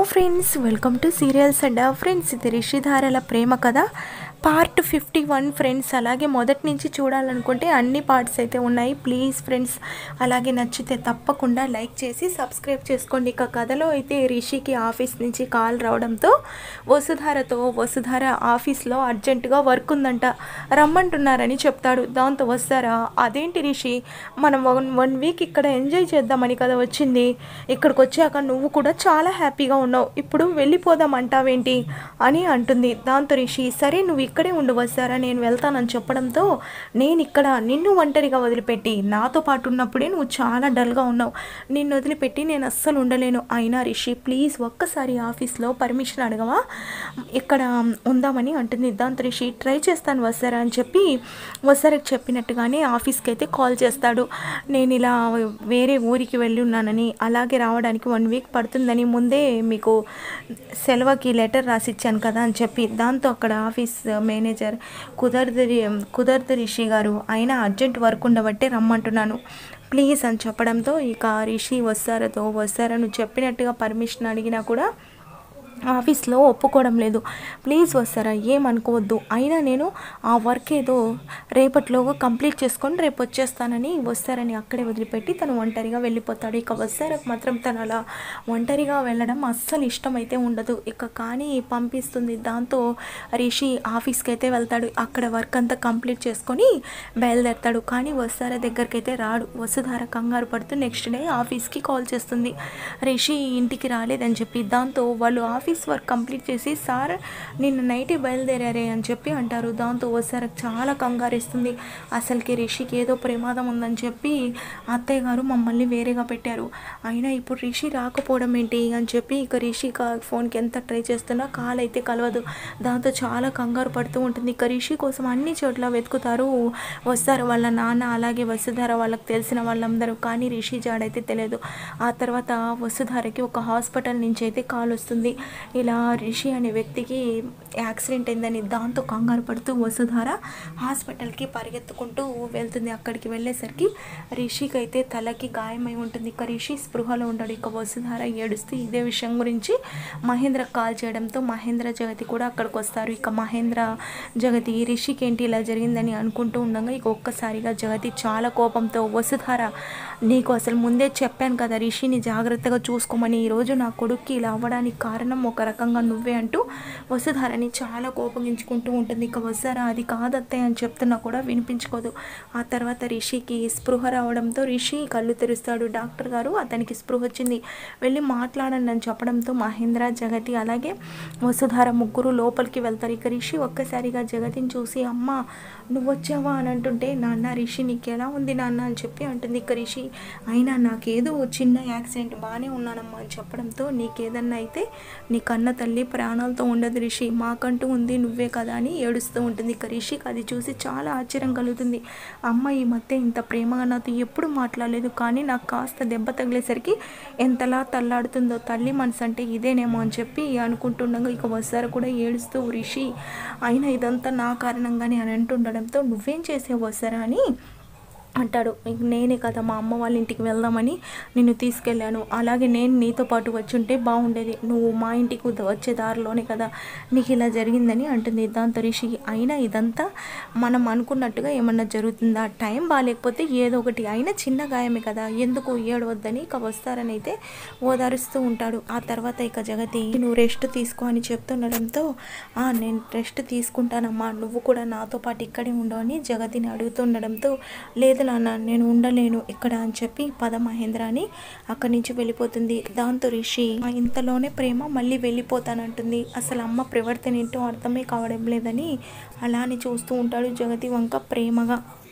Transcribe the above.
Friends, welcome to serials and friends, ఇది రిషిధారల ప్రేమ కథ పార్ట్ 51 ఫ్రెండ్స్. అలాగే మొదటి నుంచి చూడాలనుకుంటే అన్ని పార్ట్స్ అయితే ఉన్నాయి. ప్లీజ్ ఫ్రెండ్స్, అలాగే నచ్చితే తప్పకుండా లైక్ చేసి సబ్స్క్రైబ్ చేసుకోండి. ఇక కథలో అయితే రిషికి ఆఫీస్ నుంచి కాల్ రావడంతో వసుధార ఆఫీస్లో అర్జెంటుగా వర్క్ ఉందంట, రమ్మంటున్నారని చెప్తాడు. దాంతో వస్తారా, అదేంటి రిషి, మనం వన్ వీక్ ఇక్కడ ఎంజాయ్ చేద్దామని కదా వచ్చింది, ఇక్కడికి వచ్చాక నువ్వు కూడా చాలా హ్యాపీగా ఉన్నావు, ఇప్పుడు వెళ్ళిపోదామంటావేంటి అని అంటుంది. దాంతో రిషి, సరే నువ్వు ఇక్కడే ఉండు వస్తారా, నేను వెళ్తానని చెప్పడంతో, నేను ఇక్కడ నిన్ను ఒంటరిగా వదిలిపెట్టి నాతో పాటు ఉన్నప్పుడే నువ్వు చాలా డల్గా ఉన్నావు, నిన్ను వదిలిపెట్టి నేను అస్సలు ఉండలేను. అయినా రిషి ప్లీజ్ ఒక్కసారి ఆఫీస్లో పర్మిషన్ అడగవా, ఇక్కడ ఉందామని అంటుంది. దాంతో రిషి, ట్రై చేస్తాను వస్తారా అని చెప్పి వస్తారకి చెప్పినట్టుగానే ఆఫీస్కి అయితే కాల్ చేస్తాడు. నేను ఇలా వేరే ఊరికి వెళ్ళి ఉన్నానని, అలాగే రావడానికి 1 వీక్ పడుతుందని ముందే మీకు సెలవుకి లెటర్ రాసిచ్చాను కదా అని చెప్పి, దాంతో అక్కడ ఆఫీస్ మేనేజర్, కుదరదు రిషి గారు, అయినా అర్జెంట్ వర్క్ ఉండబట్టే రమ్మంటున్నాను ప్లీజ్ అని చెప్పడంతో, ఇక రిషి వస్తారా నువ్వు చెప్పినట్టుగా పర్మిషన్ అడిగినా కూడా ఆఫీస్లో ఒప్పుకోవడం లేదు. ప్లీజ్ వస్తారా, ఏమనుకోవద్దు, అయినా నేను ఆ వర్క్ ఏదో రేపటిలోగా కంప్లీట్ చేసుకొని రేపు వచ్చేస్తానని వస్తారని అక్కడే వదిలిపెట్టి తను ఒంటరిగా వెళ్ళిపోతాడు. ఇక వస్తారకు మాత్రం తను అలా ఒంటరిగా వెళ్ళడం అస్సలు ఇష్టమైతే ఉండదు. ఇక కానీ పంపిస్తుంది. దాంతో రిషి ఆఫీస్కి అయితే వెళ్తాడు. అక్కడ వర్క్ అంతా కంప్లీట్ చేసుకొని బయలుదేరతాడు. కానీ వస్తారా దగ్గరికి అయితే రాడు. వసుధార కంగారు పడుతూ నెక్స్ట్ డే ఆఫీస్కి కాల్ చేస్తుంది, రిషి ఇంటికి రాలేదని చెప్పి. దాంతో వాళ్ళు ఆఫీస్ వర్క్ కంప్లీట్ చేసి, సార్ నిన్న నైటే బయలుదేరారే అని చెప్పి అంటారు. దాంతో వస్తారకు చాలా కంగారేస్తుంది. అసలుకి రిషికి ఏదో ప్రమాదం ఉందని చెప్పి అత్తయ్య గారు మమ్మల్ని వేరేగా పెట్టారు, అయినా ఇప్పుడు రిషి రాకపోవడం ఏంటి అని చెప్పి ఇక రిషి ఫోన్కి ఎంత ట్రై చేస్తున్నా కాల్ అయితే కలవదు. దాంతో చాలా కంగారు పడుతూ ఉంటుంది. ఇక రిషి కోసం అన్ని చోట్ల వెతుకుతారు వస్తారు వాళ్ళ నాన్న, అలాగే వసుధార, వాళ్ళకి తెలిసిన వాళ్ళందరూ. కానీ రిషి జాడైతే తెలియదు. ఆ తర్వాత వసుధారకి ఒక హాస్పిటల్ నుంచి అయితే కాల్ వస్తుంది, ఇలా రిషి అనే వ్యక్తికి యాక్సిడెంట్ అయిందని. దాంతో కంగారు పడుతూ వసుధార హాస్పిటల్కి పరిగెత్తుకుంటూ వెళ్తుంది. అక్కడికి వెళ్ళేసరికి రిషికి అయితే తలకి గాయమై ఉంటుంది. ఇక రిషి స్పృహలో ఉంటాడు. ఇక వసుధార ఏడుస్తూ ఇదే విషయం గురించి మహేంద్ర కాల్ చేయడంతో మహేంద్ర, జగతి కూడా అక్కడికి వస్తారు. ఇక మహేంద్ర, జగతి రిషికి ఏంటి ఇలా జరిగిందని అనుకుంటూ ఉండగా ఇక ఒక్కసారిగా జగతి చాలా కోపంతో, వసుధార నీకు అసలు ముందే చెప్పాను కదా రిషిని జాగ్రత్తగా చూసుకోమని, ఈరోజు నా కొడుక్కి ఇలా అవ్వడానికి కారణం ఒక రకంగా నువ్వే అంటూ వసుధారని చాలా కోపగించుకుంటూ ఉంటుంది. ఇక వసుధార అది కాదత్తయ్య అని చెప్తున్నా కూడా వినిపించుకోదు. ఆ తర్వాత రిషికి స్పృహ రావడంతో రిషి కళ్ళు తెరుస్తాడు. డాక్టర్ గారు అతనికి స్పృహ వచ్చింది, వెళ్ళి మాట్లాడండి అని చెప్పడంతో మహేంద్ర, జగతి అలాగే వసుధార ముగ్గురు లోపలికి వెళ్తారు. ఇక రిషి ఒక్కసారిగా జగతిని చూసి, అమ్మ నువ్వు వచ్చావా అని అంటుంటే, నాన్న రిషి నీకు ఎలా ఉంది నాన్న అని చెప్పి అంటుంది. ఇక రిషి, అయినా నాకేదో చిన్న యాక్సిడెంట్, బాగానే ఉన్నానమ్మా అని చెప్పడంతో, నీకేదన్నా అయితే నీ కన్న తల్లి ప్రాణాలతో ఉండదు రిషి, మాకంటూ ఉంది నువ్వే కదా అని ఏడుస్తూ ఉంటుంది. ఇక రిషికి అది చూసి చాలా ఆశ్చర్యం కలుగుతుంది. అమ్మ ఈ మధ్య ఇంత ప్రేమగా నాతో ఎప్పుడు మాట్లాడలేదు, కానీ నాకు కాస్త దెబ్బ తగిలేసరికి ఎంతలా తల్లాడుతుందో, తల్లి మనసు అంటే ఇదేనేమో అని చెప్పి అనుకుంటుండగా ఇక వస్తారు కూడా ఏడుస్తూ, రిషి అయినా ఇదంతా నా కారణంగానే అని అంటుండడంతో, నువ్వేం చేసావు వస్తారా అని అంటాడు. నేనే కదా మా అమ్మ వాళ్ళ ఇంటికి వెళ్దామని నిన్ను తీసుకెళ్ళాను, అలాగే నేను నీతో పాటు వచ్చుంటే బాగుండేది, నువ్వు మా ఇంటికి వచ్చే దారిలోనే కదా నీకు ఇలా జరిగిందని అంటుంది. దాంతో రిషి, అయినా ఇదంతా మనం అనుకున్నట్టుగా ఏమన్నా జరుగుతుందా, టైం బాగాలేకపోతే ఏదో ఒకటి, అయినా చిన్న గాయమే కదా ఎందుకు ఏడవద్దని ఇక వస్తారని అయితే ఓదారుస్తూ ఉంటాడు. ఆ తర్వాత ఇక జగతి, నువ్వు రెస్ట్ తీసుకో అని చెప్తుండడంతో, నేను రెస్ట్ తీసుకుంటానమ్మా, నువ్వు కూడా నాతో పాటు ఇక్కడే ఉండవు అని జగతిని అడుగుతుండడంతో, లేదు నాన్న నేను ఉండలేను ఇక్కడ అని చెప్పి పద మహేంద్ర అని అక్కడి నుంచి వెళ్ళిపోతుంది. దాంతో రిషి, ఇంతలోనే ప్రేమ మళ్ళీ వెళ్ళిపోతానంటుంది, అసలు అమ్మ ప్రవర్తన ఏంటో అర్థమే కావడం లేదని అలానే చూస్తూ ఉంటాడు జగతి వంక ప్రేమగా.